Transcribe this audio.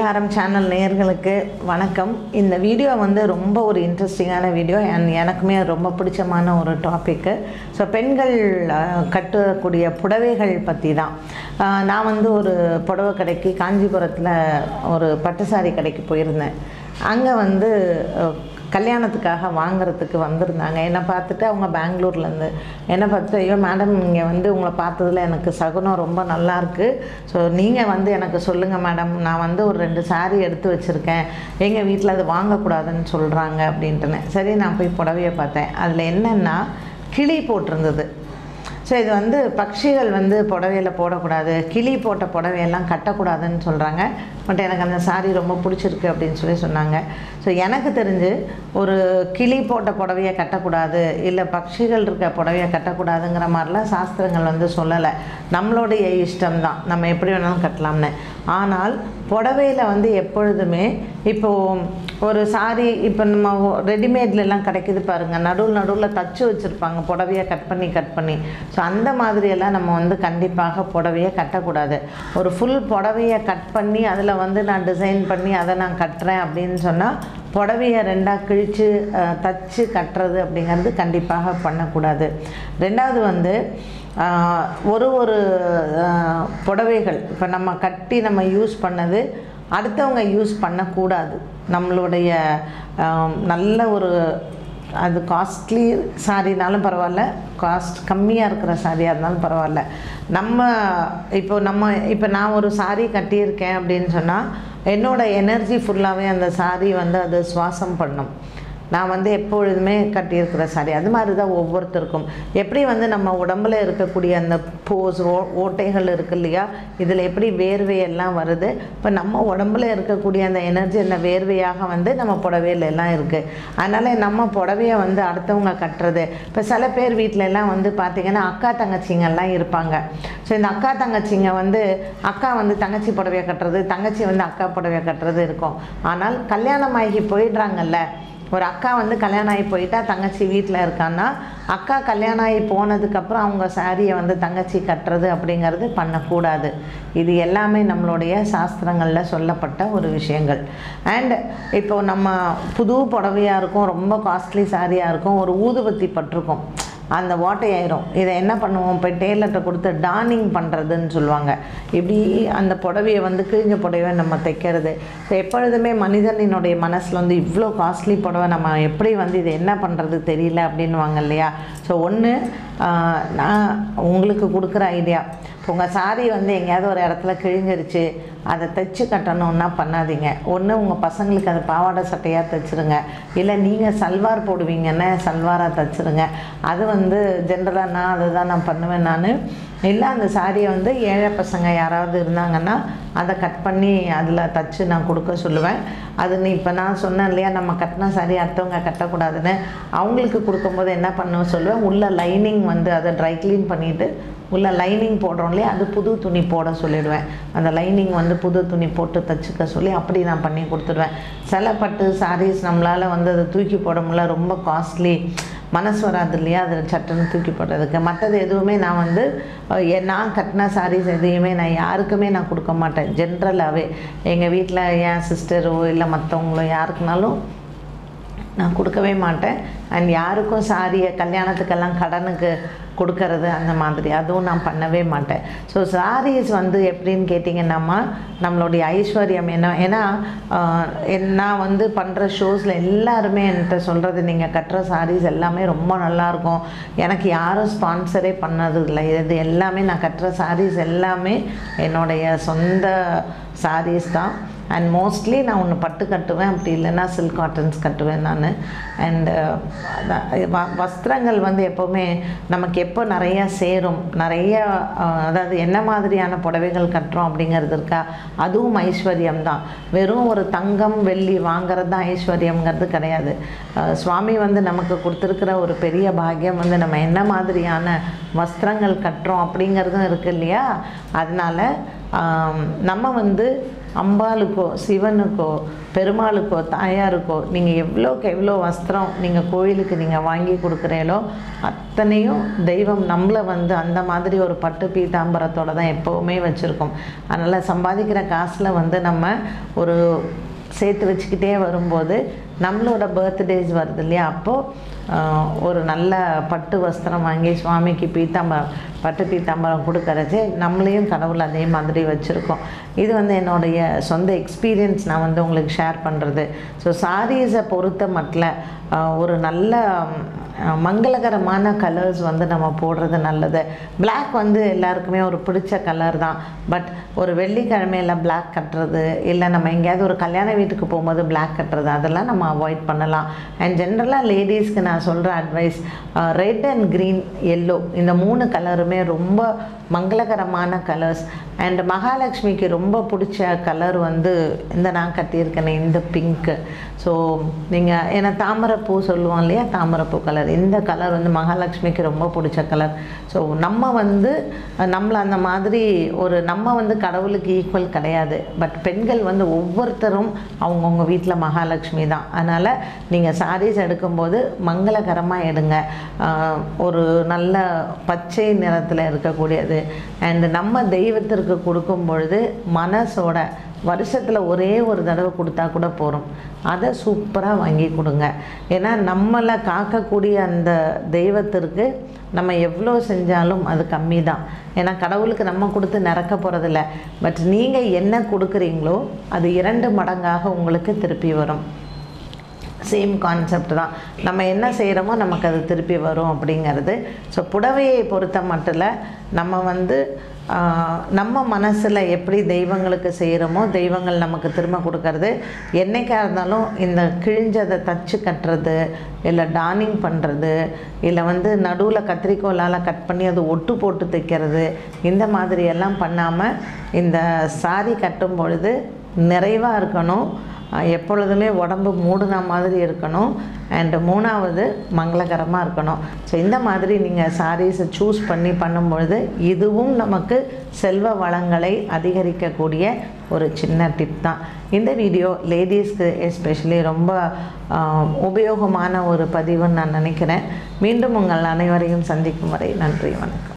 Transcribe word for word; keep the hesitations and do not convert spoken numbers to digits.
ஆரம் சேனல் நேயர்களுக்கு வணக்கம். இந்த வீடியோ வந்து ரொம்ப ஒரு இன்ட்ரெஸ்டிங்கான வீடியோ அண்ட் எனக்குமே ரொம்ப பிடிச்சமான ஒரு டாபிக்கு. ஸோ பெண்கள் கட்டக்கூடிய புடவைகள் பற்றி தான். நான் வந்து ஒரு புடவை கடைக்கு காஞ்சிபுரத்தில் ஒரு பட்டு சாரி கடைக்கு போயிருந்தேன். அங்கே வந்து கல்யாணத்துக்காக வாங்கிறதுக்கு வந்திருந்தாங்க. என்னை பார்த்துட்டு அவங்க பெங்களூர்லேருந்து என்னை பார்த்துட்டு, ஐயோ மேடம், இங்கே வந்து உங்களை பார்த்ததில் எனக்கு சகுனம் ரொம்ப நல்லாயிருக்கு. ஸோ நீங்கள் வந்து எனக்கு சொல்லுங்கள் மேடம், நான் வந்து ஒரு ரெண்டு சாரீ எடுத்து வச்சுருக்கேன், எங்கள் வீட்டில் அது வாங்கக்கூடாதுன்னு சொல்கிறாங்க அப்படின்ட்டுனேன். சரி, நான் போய் புடவையை பார்த்தேன். அதில் என்னென்னா கிளி போட்டிருந்தது. ஸோ இது வந்து பட்சிகள் வந்து புடவையில் போடக்கூடாது, கிளி போட்ட புடவையெல்லாம் கட்டக்கூடாதுன்னு சொல்கிறாங்க. பட் எனக்கு அந்த சாரீ ரொம்ப பிடிச்சிருக்கு அப்படின்னு சொல்லி சொன்னாங்க. ஸோ எனக்கு தெரிஞ்சு ஒரு கிளி போட்ட புடவையை கட்டக்கூடாது, இல்லை பட்சிகள் இருக்க புடவையை கட்டக்கூடாதுங்கிற மாதிரிலாம் சாஸ்திரங்கள் வந்து சொல்லலை. நம்மளுடைய இஷ்டம்தான், நம்ம எப்படி வேணாலும் கட்டலாம்னு. ஆனால் புடவையில் வந்து எப்பொழுதுமே இப்போது ஒரு சாரீ இப்போ நம்ம ரெடிமேட்லாம் கிடைக்கிது பாருங்கள், நடுவில் நடுவில் தச்சு வச்சுருப்பாங்க புடவையை கட் பண்ணி கட் பண்ணி. ஸோ அந்த மாதிரியெல்லாம் நம்ம வந்து கண்டிப்பாக புடவையை கட்டக்கூடாது. ஒரு ஃபுல் புடவையை கட் பண்ணி அதில் வந்து நான் டிசைன் பண்ணி அதை நான் கட்டுறேன் அப்படின்னு சொன்னால் புடவையை ரெண்டாக கிழித்து தச்சு கட்டுறது அப்படிங்கிறது கண்டிப்பாக பண்ணக்கூடாது. ரெண்டாவது வந்து ஒரு ஒரு புடவைகள் இப்போ நம்ம கட்டி நம்ம யூஸ் பண்ணது அடுத்தவங்க யூஸ் பண்ணக்கூடாது. நம்மளுடைய நல்ல ஒரு அது காஸ்ட்லி சாரினாலும் பரவாயில்ல, காஸ்ட் கம்மியாக இருக்கிற சாரியாக இருந்தாலும் பரவாயில்ல, நம்ம இப்போ நம்ம இப்போ நான் ஒரு சாரீ கட்டியிருக்கேன் அப்படின்னு சொன்னால் என்னோடய எனர்ஜி ஃபுல்லாகவே அந்த சாரீ வந்து அது சுவாசம் பண்ணும். நான் வந்து எப்பொழுதுமே கட்டியிருக்கிற சாரி அது மாதிரி தான் ஒவ்வொருத்தருக்கும். எப்படி வந்து நம்ம உடம்புல இருக்கக்கூடிய அந்த போஸ் ஓ ஓட்டைகள் இருக்குது இல்லையா, இதில் எப்படி வேர்வையெல்லாம் வருது, இப்போ நம்ம உடம்புல இருக்கக்கூடிய அந்த எனர்ஜி அந்த வேர்வையாக வந்து நம்ம புடவையில எல்லாம் இருக்குது. அதனால் நம்ம புடவையை வந்து அடுத்தவங்க கட்டுறது, இப்போ சில பேர் வீட்டிலலாம் வந்து பார்த்திங்கன்னா அக்கா தங்கச்சிங்கெல்லாம் இருப்பாங்க. ஸோ இந்த அக்கா தங்கச்சிங்க வந்து அக்கா வந்து தங்கச்சி புடவையை கட்டுறது, தங்கச்சி வந்து அக்கா புடவையை கட்டுறது இருக்கும். ஆனால் கல்யாணம் ஆகி போயிடுறாங்கல்ல, ஒரு அக்கா வந்து கல்யாணம் ஆகி போயிட்டா தங்கச்சி வீட்டில் இருக்கான்னா அக்கா கல்யாணம் ஆகி போனதுக்கப்புறம் அவங்க சாரியை வந்து தங்கச்சி கட்டுறது அப்படிங்கிறது பண்ணக்கூடாது. இது எல்லாமே நம்மளுடைய சாஸ்திரங்களில் சொல்லப்பட்ட ஒரு விஷயங்கள். அண்ட் இப்போது நம்ம புது புடவையாக இருக்கும், ரொம்ப காஸ்ட்லி சாரியாக இருக்கும், ஒரு ஊதுபத்தி பட்டிருக்கும், அந்த ஓட்டையாயிரும். இதை என்ன பண்ணுவோம், போய் டெய்லர்கிட்ட கொடுத்து டார்னிங் பண்ணுறதுன்னு சொல்லுவாங்க. இப்படி அந்த புடவையை வந்து கிழிஞ்ச புடவையை நம்ம தைக்கிறது. ஸோ எப்பொழுதுமே மனிதனினுடைய மனசில் வந்து இவ்வளோ காஸ்ட்லி புடவை நம்ம எப்படி வந்து இது என்ன பண்ணுறது தெரியல அப்படின்வாங்க இல்லையா. ஸோ ஒன்று நான் உங்களுக்கு கொடுக்குற ஐடியா, இப்போ உங்கள் சாரி வந்து எங்கேயாவது ஒரு இடத்துல கிழிஞ்சிருச்சு, அதை தைச்சி கட்டணுன்னா பண்ணாதீங்க. ஒன்று உங்கள் பசங்களுக்கு அது பாவாடை சட்டையாக தைச்சிருங்க, இல்லை நீங்கள் சல்வார் போடுவீங்கன்னா சல்வாராக தைச்சிருங்க. அது வந்து ஜென்ரலாக நான் அதை தான் நான் பண்ணுவேன். நான் இல்லை அந்த சாரியை வந்து ஏழை பசங்க யாராவது இருந்தாங்கன்னா அதை கட் பண்ணி அதில் தச்சு நான் கொடுக்க சொல்லுவேன். அது நீ இப்போ நான் சொன்னேன் இல்லையா, நம்ம கட்டின சாரி அடுத்தவங்க கட்டக்கூடாதுன்னு, அவங்களுக்கு கொடுக்கும்போது என்ன பண்ண சொல்லுவேன், உள்ள லைனிங் வந்து அதை ட்ரை க்ளீன் பண்ணிவிட்டு உள்ள லைனிங் போடுறோம் இல்லையா, அது புது துணி போட சொல்லிவிடுவேன். அந்த லைனிங் வந்து புது துணி போட்டு தச்சுக்க சொல்லி அப்படி நான் பண்ணி கொடுத்துடுவேன். சில பட்டு சாரீஸ் நம்மளால் வந்து அதை தூக்கி போட முடியல, ரொம்ப காஸ்ட்லி, மனசு வராது இல்லையா அதில் சட்டுன்னு தூக்கி போடுறதுக்கு. மற்றது எதுவுமே நான் வந்து நான் கட்டின சாரீஸ் எதையுமே நான் யாருக்குமே நான் கொடுக்க மாட்டேன். ஜென்ரலாகவே எங்கள் வீட்டில் என் சிஸ்டரோ இல்லை மற்றவங்களோ யாருக்குனாலும் நான் கொடுக்கவே மாட்டேன். அண்ட் யாருக்கும் சாரியை கல்யாணத்துக்கெல்லாம் கடனுக்கு கொடுக்கறது அந்த மாதிரி அதுவும் நான் பண்ணவே மாட்டேன். ஸோ சாரீஸ் வந்து எப்படின்னு கேட்டிங்கன்னாம்மா நம்மளுடைய ஐஸ்வர்யம் என்ன. ஏன்னா நான் வந்து பண்ணுற ஷோஸில் எல்லாருமே என்கிட்ட சொல்கிறது, நீங்கள் கட்டுற சாரீஸ் எல்லாமே ரொம்ப நல்லாயிருக்கும், எனக்கு யாரும் ஸ்பான்சரே பண்ணது இல்லை, இது எல்லாமே நான் கட்டுற சாரீஸ் எல்லாமே என்னுடைய சொந்த சாரீஸ் தான். அண்ட் மோஸ்ட்லி நான் ஒன்று பட்டு கட்டுவேன், அப்படி இல்லைன்னா சில்க் காட்டன்ஸ் கட்டுவேன் நான். அண்டு வஸ்திரங்கள் வந்து எப்போவுமே நமக்கு எப்போ நிறையா சேரும், நிறைய அதாவது என்ன மாதிரியான புடவைகள் கட்டுறோம் அப்படிங்கிறது இருக்கா, அதுவும் ஐஸ்வர்யம் தான். வெறும் ஒரு தங்கம் வெள்ளி வாங்கிறது தான் ஐஸ்வர்யங்கிறது கிடையாது. சுவாமி வந்து நமக்கு கொடுத்துருக்கிற ஒரு பெரிய பாக்கியம் வந்து நம்ம என்ன மாதிரியான வஸ்திரங்கள் கட்டுறோம் அப்படிங்கிறதும் இருக்குது இல்லையா. அதனால் நம்ம வந்து அம்பாளுக்கோ சிவனுக்கோ பெருமாளுக்கோ தாயாருக்கோ நீங்கள் எவ்வளோக்கு எவ்வளோ வஸ்திரம் நீங்கள் கோயிலுக்கு நீங்கள் வாங்கி கொடுக்குறீங்களோ அத்தனையும் தெய்வம் நம்மளை வந்து அந்த மாதிரி ஒரு பட்டு பீதாம்பரத்தோடு தான் எப்போவுமே வச்சுருக்கோம். அதனால் சம்பாதிக்கிற காசில் வந்து நம்ம ஒரு சேர்த்து வச்சுக்கிட்டே வரும்போது நம்மளோட பர்த்டேஸ் வருது இல்லையா, அப்போது ஒரு நல்ல பட்டு வஸ்திரம் வாங்கி சுவாமிக்கு பீத்தாம்பரம் பட்டு பீத்தாம்பரம் கொடுக்கறது நம்மளையும் கடவுள் அதே மாதிரி வச்சுருக்கோம். இது வந்து என்னுடைய சொந்த எக்ஸ்பீரியன்ஸ் நான் வந்து உங்களுக்கு ஷேர் பண்ணுறது. ஸோ சாரீஸை பொறுத்த மட்டும் ஒரு நல்ல மங்களகரமான கலர்ஸ் வந்து நம்ம போடுறது நல்லது. பிளாக் வந்து எல்லாருக்குமே ஒரு பிடிச்ச கலர் தான். பட் ஒரு வெள்ளிக்கிழமையில் பிளாக் கட்டுறது, இல்லை நம்ம எங்கேயாவது ஒரு கல்யாண வீட்டுக்கு போகும்போது பிளாக் கட்டுறது, அதெல்லாம் நம்ம அவாய்ட் பண்ணலாம். அண்ட் ஜென்ரலாக லேடிஸ்க்கு நான் சொல்கிற advice, red and green yellow இந்த மூணு கலருமே ரொம்ப மங்களகரமான கலர்ஸ். அண்ட் மகாலட்சுமிக்கு ரொம்ப பிடிச்ச கலர் வந்து இந்த நான் கட்டியிருக்கேனே இந்த பிங்க்கு. ஸோ நீங்கள் ஏன்னா தாமரைப்பூ சொல்லுவோம் இல்லையா, தாமரைப்பூ கலர், இந்த கலர் வந்து மகாலட்சுமிக்கு ரொம்ப பிடிச்ச கலர். ஸோ நம்ம வந்து நம்மளை அந்த மாதிரி ஒரு நம்ம வந்து கடவுளுக்கு ஈக்குவல் கிடையாது. பட் பெண்கள் வந்து ஒவ்வொருத்தரும் அவங்கவுங்க வீட்டில் மகாலட்சுமி தான். அதனால் நீங்கள் சாரீஸ் எடுக்கும்போது மங்களகரமாக எடுங்க. ஒரு நல்ல பச்சை நிறத்தில் இருக்கக்கூடியது. அண்டு நம்ம தெய்வத்திற்கு கொடுக்கும் பொழுது மனசோட வருஷத்தில் ஒரே ஒரு தடவை கொடுத்தா கூட போகிறோம், அதை சூப்பராக வாங்கி கொடுங்க. ஏன்னா நம்மளை காக்கக்கூடிய அந்த தெய்வத்திற்கு நம்ம எவ்வளோ செஞ்சாலும் அது கம்மி தான். ஏன்னா கடவுளுக்கு நம்ம கொடுத்து நிறக்க போகிறதில்ல. பட் நீங்கள் என்ன கொடுக்குறீங்களோ அது இரண்டு மடங்காக உங்களுக்கு திருப்பி வரும். சேம் கான்செப்ட் தான். நம்ம என்ன செய்கிறோமோ நமக்கு அது திருப்பி வரும் அப்படிங்கிறது. ஸோ புடவையை பொறுத்த மட்டும் நம்ம வந்து நம்ம மனசில் எப்படி தெய்வங்களுக்கு செய்கிறோமோ தெய்வங்கள் நமக்கு திரும்ப கொடுக்கறது. என்றைக்காக இருந்தாலும் இந்த கிழிஞ்சதை தச்சு கட்டுறது, இல்லை டார்னிங் பண்ணுறது, இல்லை வந்து நடுவில் கத்திரிக்கோலால் கட் பண்ணி அது ஒட்டு போட்டு தைக்கிறது, இந்த மாதிரியெல்லாம் பண்ணாமல் இந்த சாரி கட்டும் பொழுது நிறைவாக இருக்கணும், எப்பொழுதுமே உடம்பு மூடின மாதிரி இருக்கணும். அண்டு மூணாவது மங்களகரமாக இருக்கணும். ஸோ இந்த மாதிரி நீங்கள் சாரீஸை சூஸ் பண்ணி பண்ணும்பொழுது இதுவும் நமக்கு செல்வ வளங்களை அதிகரிக்கக்கூடிய ஒரு சின்ன டிப் தான். இந்த வீடியோ லேடிஸ்க்கு எஸ்பெஷலி ரொம்ப உபயோகமான ஒரு பதிவுன்னு நான் நினைக்கிறேன். மீண்டும் உங்கள் அனைவரையும் சந்திக்கும் வரை நன்றி, வணக்கம்.